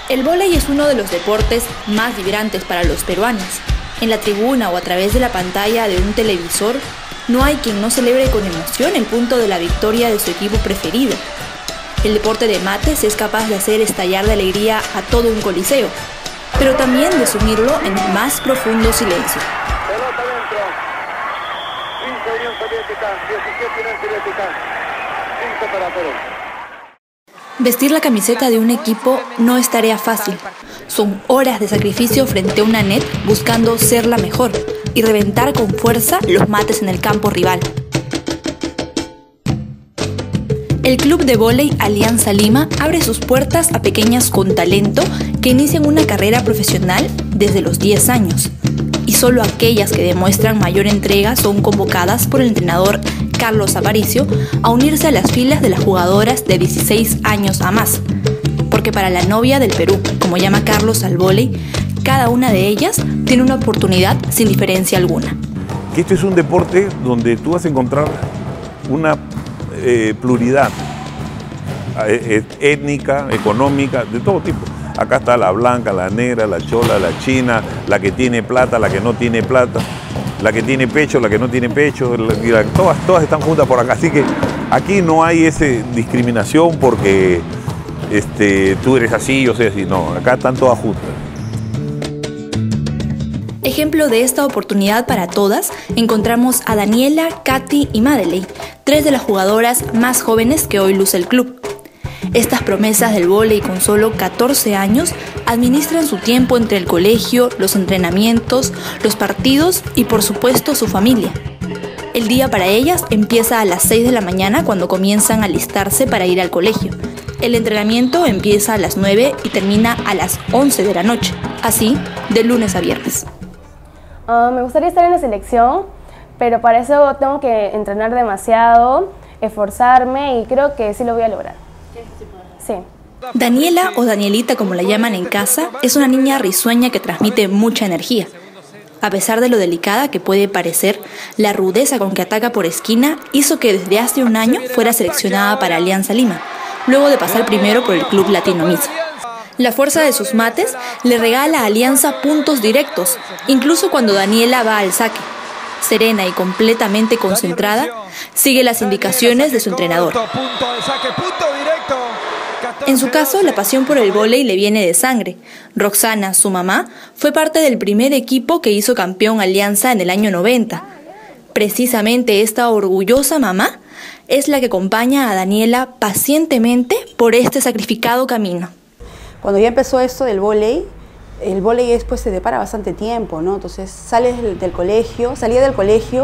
El vóley es uno de los deportes más vibrantes para los peruanos. En la tribuna o a través de la pantalla de un televisor, no hay quien no celebre con emoción el punto de la victoria de su equipo preferido. El deporte de mates es capaz de hacer estallar de alegría a todo un coliseo, pero también de sumirlo en el más profundo silencio. Pelota dentro. 15 Unión Soviética, 17 Unión Soviética, 5 para Perú. Vestir la camiseta de un equipo no es tarea fácil. Son horas de sacrificio frente a una net buscando ser la mejor y reventar con fuerza los mates en el campo rival. El club de vóley Alianza Lima abre sus puertas a pequeñas con talento que inician una carrera profesional desde los 10 años. Y solo aquellas que demuestran mayor entrega son convocadas por el entrenador Carlos Aparicio a unirse a las filas de las jugadoras de 16 años a más. Porque para la novia del Perú, como llama Carlos al vóley, cada una de ellas tiene una oportunidad sin diferencia alguna. Que este es un deporte donde tú vas a encontrar una pluralidad étnica, económica, de todo tipo. Acá está la blanca, la negra, la chola, la china, la que tiene plata, la que no tiene plata, la que tiene pecho, la que no tiene pecho, todas están juntas por acá. Así que aquí no hay esa discriminación porque tú eres así, yo soy así. No, acá están todas juntas. Ejemplo de esta oportunidad para todas, encontramos a Daniela, Katy y Madeleine, 3 de las jugadoras más jóvenes que hoy luce el club. Estas promesas del vóley con solo 14 años administran su tiempo entre el colegio, los entrenamientos, los partidos y por supuesto su familia. El día para ellas empieza a las 6 de la mañana cuando comienzan a alistarse para ir al colegio. El entrenamiento empieza a las 9 y termina a las 11 de la noche, así de lunes a viernes. Me gustaría estar en la selección, pero para eso tengo que entrenar demasiado, esforzarme y creo que sí lo voy a lograr. Sí. Daniela, o Danielita como la llaman en casa, es una niña risueña que transmite mucha energía. A pesar de lo delicada que puede parecer, la rudeza con que ataca por esquina hizo que desde hace un año fuera seleccionada para Alianza Lima, luego de pasar primero por el Club Latino Misa. La fuerza de sus mates le regala a Alianza puntos directos, incluso cuando Daniela va al saque. Serena y completamente concentrada, sigue las indicaciones de su entrenador. En su caso, la pasión por el vóley le viene de sangre. Roxana, su mamá, fue parte del primer equipo que hizo campeón Alianza en el año 90. Precisamente esta orgullosa mamá es la que acompaña a Daniela pacientemente por este sacrificado camino. Cuando ya empezó esto del vóley, el vóley después se depara bastante tiempo, ¿no? Entonces sales salía del colegio,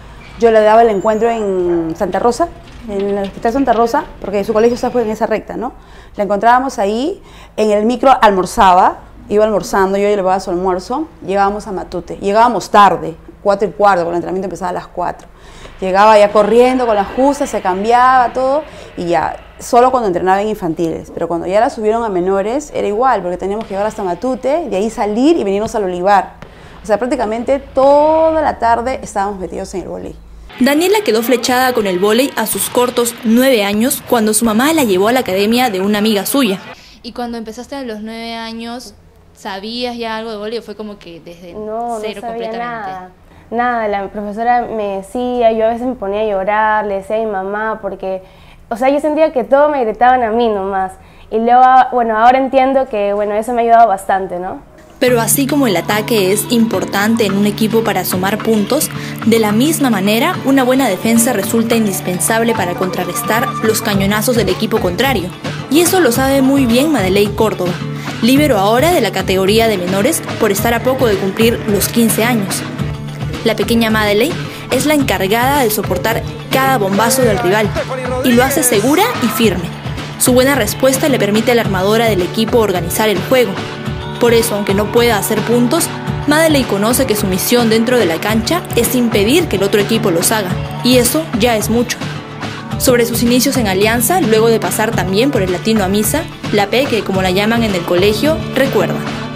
yo le daba el encuentro en Santa Rosa, en el Hospital Santa Rosa, porque su colegio está en esa recta, ¿no? La encontrábamos ahí, en el micro almorzaba, iba almorzando, yo le llevaba su almuerzo, llegábamos a Matute, llegábamos tarde, 4:15, porque el entrenamiento empezaba a las 4. Llegaba ya corriendo con las justas, se cambiaba todo y ya, solo cuando entrenaba en infantiles, pero cuando ya la subieron a menores era igual, porque teníamos que llegar hasta Matute, de ahí salir y venirnos al Olivar. O sea, prácticamente toda la tarde estábamos metidos en el vóley. Daniela quedó flechada con el vóley a sus cortos 9 años cuando su mamá la llevó a la academia de una amiga suya. Y cuando empezaste a los 9 años, ¿sabías ya algo de vóley o fue como que desde cero no sabía completamente? Nada, la profesora me decía, yo a veces me ponía a llorar, le decía a mi mamá porque, o sea, yo sentía que todo me gritaban a mí nomás. Y luego, bueno, ahora entiendo que, bueno, eso me ha ayudado bastante, ¿no? Pero así como el ataque es importante en un equipo para sumar puntos, de la misma manera, una buena defensa resulta indispensable para contrarrestar los cañonazos del equipo contrario. Y eso lo sabe muy bien Madeleine Córdoba, líbero ahora de la categoría de menores por estar a poco de cumplir los 15 años. La pequeña Madeleine es la encargada de soportar cada bombazo del rival y lo hace segura y firme. Su buena respuesta le permite a la armadora del equipo organizar el juego. Por eso, aunque no pueda hacer puntos, Madeleine conoce que su misión dentro de la cancha es impedir que el otro equipo los haga, y eso ya es mucho. Sobre sus inicios en Alianza, luego de pasar también por el Latino a Misa, la Peque, como la llaman en el colegio, recuerda.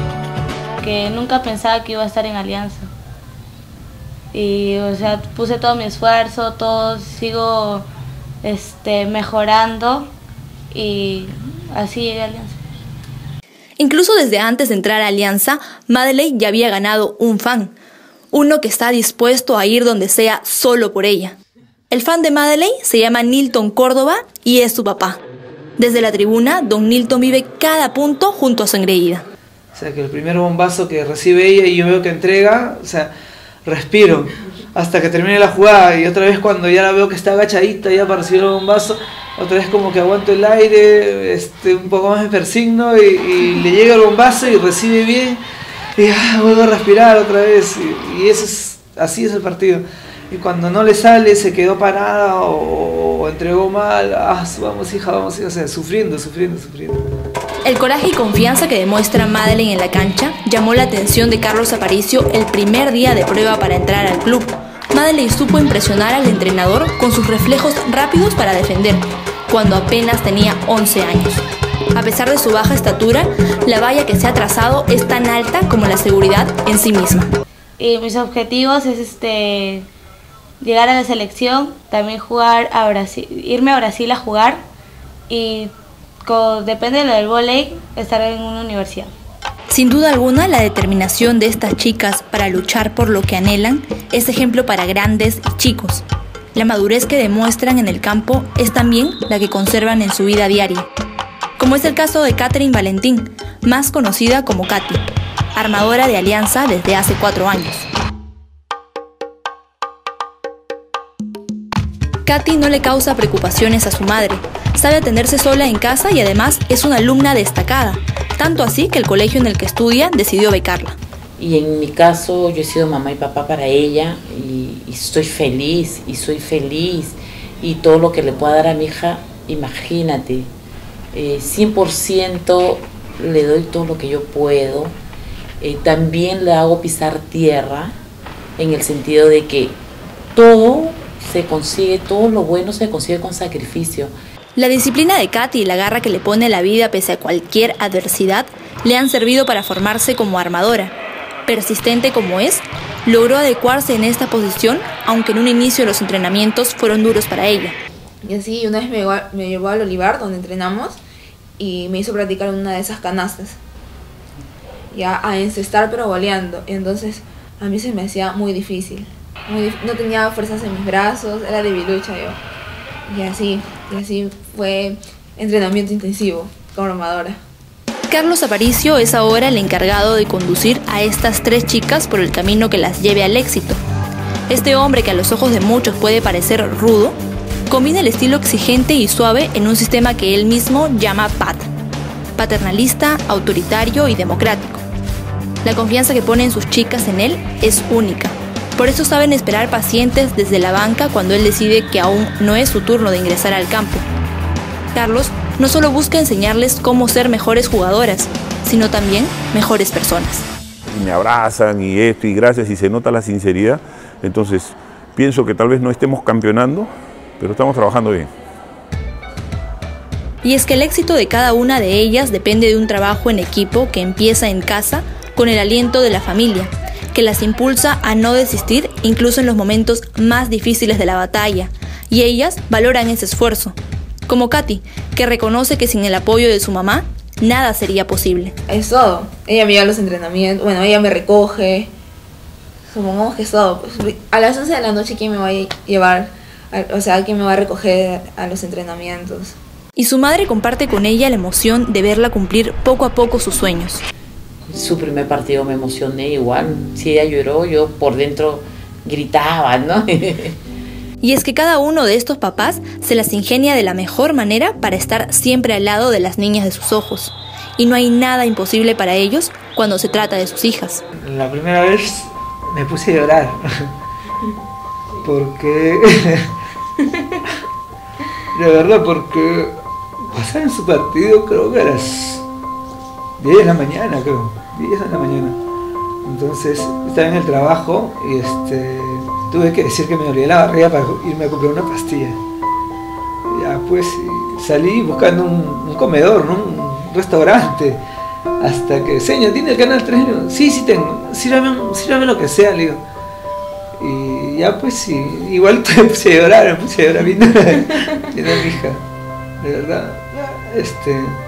Que nunca pensaba que iba a estar en Alianza. Y, o sea, puse todo mi esfuerzo, sigo mejorando y así llegué a Alianza. Incluso desde antes de entrar a Alianza, Madeleine ya había ganado un fan, uno que está dispuesto a ir donde sea solo por ella. El fan de Madeleine se llama Nilton Córdoba y es su papá. Desde la tribuna, don Nilton vive cada punto junto a su engreída. O sea, que el primer bombazo que recibe ella y yo veo que entrega, o sea, respiro hasta que termine la jugada, y otra vez cuando ya la veo que está agachadita ya para recibir el bombazo, otra vez como que aguanto el aire, un poco más me persigno y le llega el bombazo y recibe bien y vuelvo a respirar otra vez, y eso es, así es el partido. Y cuando no le sale, se quedó parada o entregó mal, vamos hija, o sea, sufriendo. El coraje y confianza que demuestra Madeleine en la cancha llamó la atención de Carlos Aparicio el primer día de prueba para entrar al club. Madeleine supo impresionar al entrenador con sus reflejos rápidos para defender, cuando apenas tenía 11 años. A pesar de su baja estatura, la valla que se ha trazado es tan alta como la seguridad en sí misma. Y mis objetivos es llegar a la selección, también jugar a Brasil, irme a Brasil a jugar y depende de lo del vóley, estar en una universidad. Sin duda alguna, la determinación de estas chicas para luchar por lo que anhelan es ejemplo para grandes y chicos. La madurez que demuestran en el campo es también la que conservan en su vida diaria. Como es el caso de Catherine Valentín, más conocida como Katy, armadora de Alianza desde hace 4 años. Katy no le causa preocupaciones a su madre, sabe atenderse sola en casa y además es una alumna destacada, tanto así que el colegio en el que estudia decidió becarla. Y en mi caso yo he sido mamá y papá para ella y estoy feliz y soy feliz, y todo lo que le pueda dar a mi hija, imagínate, 100% le doy todo lo que yo puedo. También le hago pisar tierra en el sentido de que todo se consigue, todo lo bueno se consigue con sacrificio. La disciplina de Katy y la garra que le pone la vida pese a cualquier adversidad le han servido para formarse como armadora. Persistente como es, logró adecuarse en esta posición, aunque en un inicio los entrenamientos fueron duros para ella. Y así una vez me llevó al Olivar, donde entrenamos, y me hizo practicar una de esas canastas. Ya a encestar pero goleando. Y entonces a mí se me hacía muy difícil. No tenía fuerzas en mis brazos, era debilucha yo. Y así fue entrenamiento intensivo como armadora. Carlos Aparicio es ahora el encargado de conducir a estas 3 chicas por el camino que las lleve al éxito. Este hombre, que a los ojos de muchos puede parecer rudo, combina el estilo exigente y suave en un sistema que él mismo llama PAT, paternalista, autoritario y democrático. La confianza que ponen sus chicas en él es única. Por eso saben esperar pacientes desde la banca cuando él decide que aún no es su turno de ingresar al campo. Carlos no solo busca enseñarles cómo ser mejores jugadoras, sino también mejores personas. Y me abrazan y esto y gracias, y se nota la sinceridad. Entonces pienso que tal vez no estemos campeonando, pero estamos trabajando bien. Y es que el éxito de cada una de ellas depende de un trabajo en equipo que empieza en casa con el aliento de la familia, que las impulsa a no desistir incluso en los momentos más difíciles de la batalla, y ellas valoran ese esfuerzo, como Katy, que reconoce que sin el apoyo de su mamá, nada sería posible. Es todo. Ella me lleva a los entrenamientos, bueno, ella me recoge, supongamos que es todo. Pues, a las 11 de la noche, ¿quién me va a llevar? ¿Quién me va a recoger a los entrenamientos? Y su madre comparte con ella la emoción de verla cumplir poco a poco sus sueños. Su primer partido me emocioné igual. Si ella lloró, yo por dentro gritaba, ¿no? Y es que cada uno de estos papás se las ingenia de la mejor manera para estar siempre al lado de las niñas de sus ojos. Y no hay nada imposible para ellos cuando se trata de sus hijas. La primera vez me puse a llorar. Porque... de verdad, porque pasaron su partido creo que a las 10 de la mañana, 10 de la mañana. Entonces estaba en el trabajo y tuve que decir que me olvidé la barriga para irme a comprar una pastilla. Ya pues salí buscando un comedor, ¿no? Un restaurante, hasta que, señor, ¿tiene el canal 3? Sí tengo, sírvame lo que sea, le digo. Y ya pues sí, igual me puse a llorar viendo a mi hija, de verdad.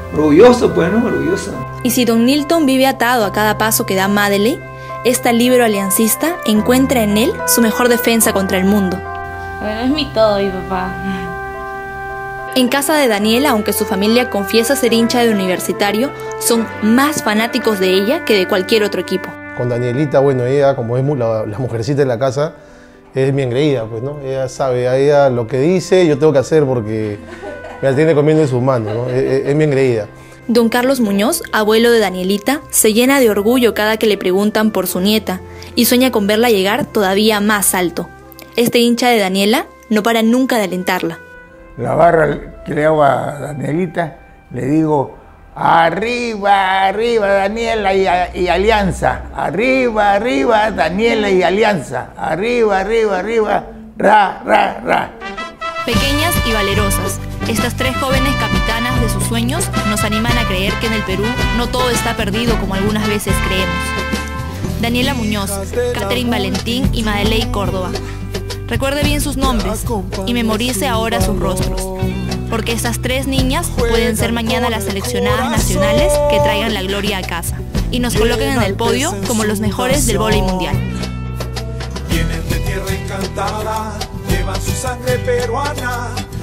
orgulloso, pues, ¿no? Orgulloso. Y si don Nilton vive atado a cada paso que da Madeleine, esta líbero aliancista encuentra en él su mejor defensa contra el mundo. Bueno, es mi todo, mi papá. En casa de Daniela, aunque su familia confiesa ser hincha de Universitario, son más fanáticos de ella que de cualquier otro equipo. Con Danielita, bueno, ella como es la mujercita en la casa, es mi engreída, pues, ¿no? Ella sabe, a ella lo que dice yo tengo que hacer porque me la tiene comiendo en sus manos, ¿no? Es mi engreída. Don Carlos Muñoz, abuelo de Danielita, se llena de orgullo cada que le preguntan por su nieta y sueña con verla llegar todavía más alto. Este hincha de Daniela no para nunca de alentarla. La barra que le hago a Danielita, le digo, arriba, arriba Daniela y Alianza, arriba, arriba Daniela y Alianza, arriba, arriba, arriba, ra, ra, ra. Pequeñas y valerosas, estas tres jóvenes capitanas de sus sueños nos animan a creer que en el Perú no todo está perdido como algunas veces creemos. Daniela Muñoz, Catherine Valentín y Madeleine Córdoba. Recuerde bien sus nombres y memorice ahora sus rostros, porque estas tres niñas pueden ser mañana las seleccionadas nacionales que traigan la gloria a casa y nos coloquen en el podio como los mejores del vóley mundial. Vienen de tierra encantada, llevan su sangre peruana.